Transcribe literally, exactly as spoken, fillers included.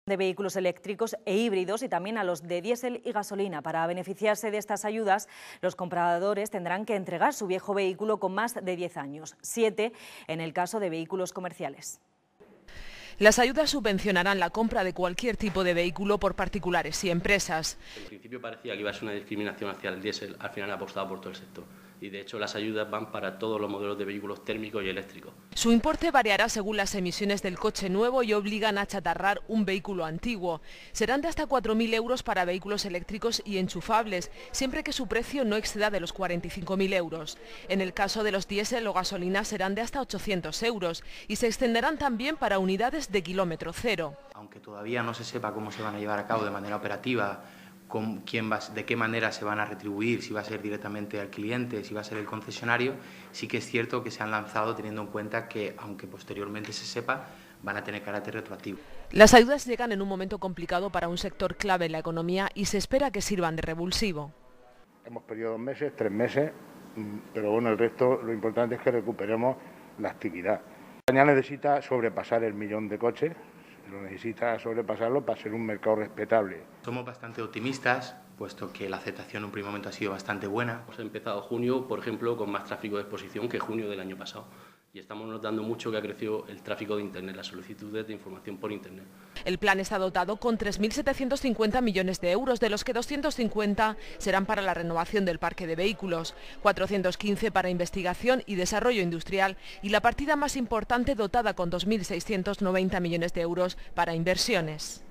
de vehículos eléctricos e híbridos y también a los de diésel y gasolina. Para beneficiarse de estas ayudas, los compradores tendrán que entregar su viejo vehículo con más de diez años, siete en el caso de vehículos comerciales. Las ayudas subvencionarán la compra de cualquier tipo de vehículo por particulares y empresas. En principio parecía que iba a ser una discriminación hacia el diésel, al final ha apostado por todo el sector. Y de hecho las ayudas van para todos los modelos de vehículos térmicos y eléctricos. Su importe variará según las emisiones del coche nuevo y obligan a achatarrar un vehículo antiguo. Serán de hasta cuatro mil euros para vehículos eléctricos y enchufables, siempre que su precio no exceda de los cuarenta y cinco mil euros. En el caso de los diésel o gasolina serán de hasta ochocientos euros y se extenderán también para unidades de kilómetro cero. Aunque todavía no se sepa cómo se van a llevar a cabo de manera operativa, con quién va, de qué manera se van a retribuir, si va a ser directamente al cliente, si va a ser el concesionario, sí que es cierto que se han lanzado teniendo en cuenta que, aunque posteriormente se sepa, van a tener carácter retroactivo. Las ayudas llegan en un momento complicado para un sector clave en la economía y se espera que sirvan de revulsivo. Hemos perdido dos meses, tres meses, pero bueno, el resto, lo importante es que recuperemos la actividad. España necesita sobrepasar el millón de coches, lo necesita sobrepasarlo para ser un mercado respetable. Somos bastante optimistas, puesto que la aceptación en un primer momento ha sido bastante buena. Hemos empezado junio, por ejemplo, con más tráfico de exposición que junio del año pasado. Y estamos notando mucho que ha crecido el tráfico de Internet, las solicitudes de información por Internet. El plan está dotado con tres mil setecientos cincuenta millones de euros, de los que doscientos cincuenta serán para la renovación del parque de vehículos, cuatrocientos quince para investigación y desarrollo industrial y la partida más importante dotada con dos mil seiscientos noventa millones de euros para inversiones.